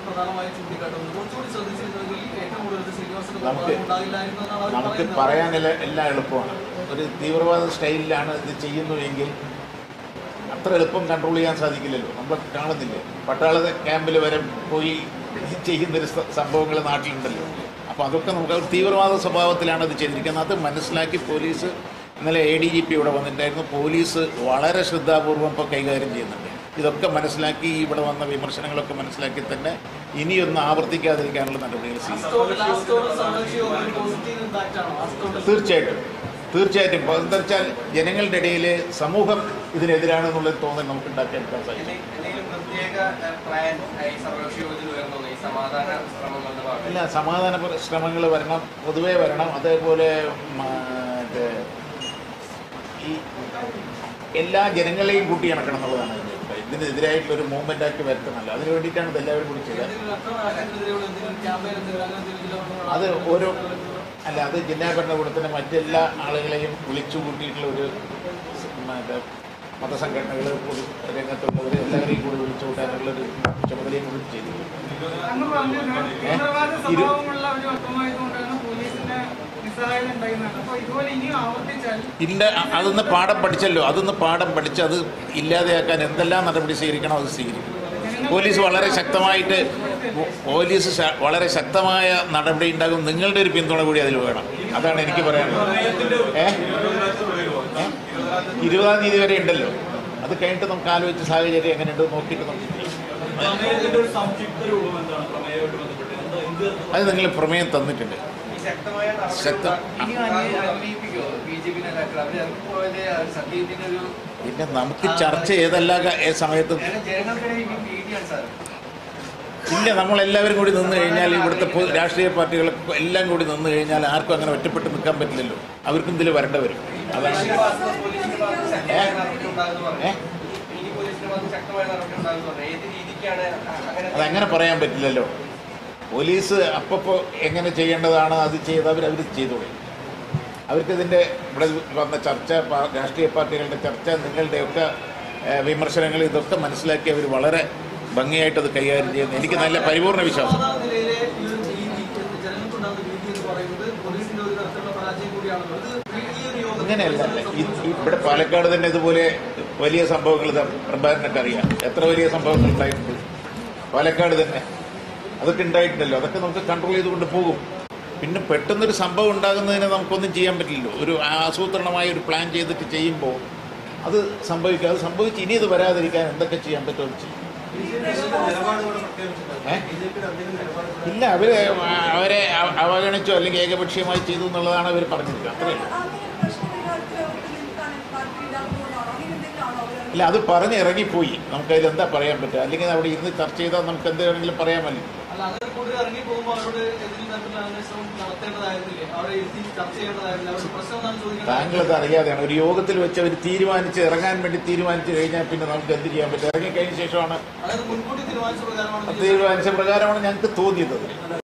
നമുക്ക് പറയാനില്ല എല്ലാം എളുപ്പമാണ്. ഒരു തീവ്രവാദ സ്റ്റൈലിലാണ് ഇത് ചെയ്യുന്നുവെങ്കിൽ അത്ര എളുപ്പം കൺട്രോൾ ചെയ്യാൻ സാധിക്കില്ലല്ലോ. നമ്മൾ കാണുന്നില്ലേ, പട്ടാള ക്യാമ്പിൽ വരെ പോയി ചെയ്യുന്നൊരു സംഭവങ്ങൾ നാട്ടിലുണ്ടല്ലോ. അപ്പോൾ അതൊക്കെ നമുക്ക് തീവ്രവാദ സ്വഭാവത്തിലാണ് അത് ചെയ്തിരിക്കുന്നത്. അത് മനസ്സിലാക്കി പോലീസ്, ഇന്നലെ ADGP ഇവിടെ വന്നിട്ടുണ്ടായിരുന്നു, പോലീസ് വളരെ ശ്രദ്ധാപൂർവം ഇപ്പോൾ കൈകാര്യം ചെയ്യുന്നുണ്ട്. ഇതൊക്കെ മനസ്സിലാക്കി ഇവിടെ വന്ന വിമർശനങ്ങളൊക്കെ മനസ്സിലാക്കി തന്നെ ഇനിയൊന്നും ആവർത്തിക്കാതിരിക്കാനുള്ള നടപടികൾ തീർച്ചയായിട്ടും എന്താ വെച്ചാൽ ജനങ്ങളുടെ ഇടയിൽ സമൂഹം ഇതിനെതിരാണെന്നുള്ളൊരു തോന്നൽ നമുക്ക് ഉണ്ടാക്കിയെടുക്കാൻ സാധിക്കും. ഇല്ല, സമാധാന ശ്രമങ്ങൾ വരണം, പൊതുവേ വരണം. അതേപോലെ ഈ എല്ലാ ജനങ്ങളെയും കൂട്ടി ഇണക്കണം എന്നുള്ളതാണ് ഇതിനെതിരായിട്ടുള്ളൊരു മൂവ്മെൻ്റ് ആക്കി വരുത്തണമല്ലോ. അതിന് വേണ്ടിയിട്ടാണ് ഇത് എല്ലാവരും കൂടി ചെയ്തത്. അത് ഓരോ അത് ജില്ലാ ഭരണകൂടത്തിൻ്റെ മറ്റെല്ലാ ആളുകളെയും വിളിച്ചു കൂട്ടിയിട്ടുള്ള ഒരു മതസംഘടനകൾ, പൊതു രംഗത്തുള്ളവർ എല്ലാവരെയും കൂടി വിളിച്ചു കൂട്ടാനുള്ളൊരു ചുമതലയും കൂടി ചെയ്തു. ഇല്ല, അതൊന്ന് പാഠം പഠിച്ചല്ലോ. അതൊന്ന് പാഠം പഠിച്ച് അത് ഇല്ലാതെയാക്കാൻ എന്തെല്ലാം നടപടി സ്വീകരിക്കണോ അത് സ്വീകരിക്കും. പോലീസ് വളരെ ശക്തമായ നടപടി ഉണ്ടാകും. നിങ്ങളുടെ ഒരു പിന്തുണ കൂടി അതിൽ വേണം. അതാണ് എനിക്ക് പറയാനുള്ളത്. 20-ാം തീയതി വരെ ഉണ്ടല്ലോ. അത് കഴിഞ്ഞിട്ട് നമുക്ക് ആലോചിച്ച് സാഹചര്യം എങ്ങനെയുണ്ട് നോക്കിയിട്ട് നമുക്ക് അത് നിങ്ങൾ പ്രമേയം തന്നിട്ടുണ്ട്. പിന്നെ നമുക്ക് ചർച്ച ചെയ്തല്ല സമയത്തും ഇല്ല. നമ്മളെല്ലാവരും കൂടി നിന്ന് കഴിഞ്ഞാൽ, ഇവിടുത്തെ രാഷ്ട്രീയ പാർട്ടികൾ എല്ലാം കൂടി നിന്ന് കഴിഞ്ഞാൽ ആർക്കും അങ്ങനെ ഒറ്റപ്പെട്ട് നിൽക്കാൻ പറ്റില്ലല്ലോ. അവർക്കും ഇതിൽ വരേണ്ട വരും. അതാണ് അതങ്ങനെ പറയാൻ പറ്റില്ലല്ലോ. പോലീസ് അപ്പോൾ എങ്ങനെ ചെയ്യേണ്ടതാണ് അത് ചെയ്തവർ ചെയ്തോളൂ. അവർക്കിതിൻ്റെ ഇവിടെ വന്ന ചർച്ച, രാഷ്ട്രീയ പാർട്ടികളുടെ ചർച്ച, നിങ്ങളുടെയൊക്കെ വിമർശനങ്ങൾ, ഇതൊക്കെ മനസ്സിലാക്കി അവർ വളരെ ഭംഗിയായിട്ടത് കൈകാര്യം ചെയ്യുന്നു. എനിക്ക് നല്ല പരിപൂർണ്ണ വിശ്വാസം. അങ്ങനെയല്ല. ഇവിടെ പാലക്കാട് തന്നെ ഇതുപോലെ വലിയ സംഭവങ്ങൾ പ്രഭാകരനൊക്കെ അറിയാം. എത്ര വലിയ സംഭവങ്ങൾ ഉണ്ടായിട്ടുണ്ട് പാലക്കാട് തന്നെ. അതൊക്കെ ഉണ്ടായിട്ടുണ്ടല്ലോ. അതൊക്കെ നമുക്ക് കൺട്രോൾ ചെയ്തുകൊണ്ട് പോകും. പിന്നെ പെട്ടെന്നൊരു സംഭവം ഉണ്ടാകുന്നതിന് നമുക്കൊന്നും ചെയ്യാൻ പറ്റില്ലല്ലോ. ഒരു ആസൂത്രണമായ ഒരു പ്ലാൻ ചെയ്തിട്ട് ചെയ്യുമ്പോൾ അത് സംഭവിക്കും. അത് സംഭവിച്ച് ഇനി ഇത് വരാതിരിക്കാൻ എന്തൊക്കെ ചെയ്യാൻ പറ്റുമെന്ന് ചെയ്യും. ഇല്ല, അവരെ അവഗണിച്ചോ അല്ലെങ്കിൽ ഏകപക്ഷീയമായി ചെയ്തു എന്നുള്ളതാണ് അവർ പറഞ്ഞിരിക്കുക. അത്രയല്ല. ഇല്ല, അത് പറഞ്ഞ് ഇറങ്ങിപ്പോയി. നമുക്കതിൽ എന്താ പറയാൻ പറ്റുക? അല്ലെങ്കിൽ അവിടെ ഇരുന്ന് ചർച്ച ചെയ്താൽ നമുക്ക് എന്തെങ്കിലും പറയാമല്ലോ. താങ്കളത് അറിയാതെയാണ്. ഒരു യോഗത്തിൽ വെച്ച് അവർ ഇറങ്ങാൻ വേണ്ടി തീരുമാനിച്ചു കഴിഞ്ഞാൽ പിന്നെ നമുക്ക് എന്ത് ചെയ്യാൻ പറ്റും? ഇറങ്ങിക്കഴിഞ്ഞ ശേഷമാണ് തീരുമാനിച്ച പ്രകാരമാണ് ഞങ്ങൾക്ക് തോന്നിയത്.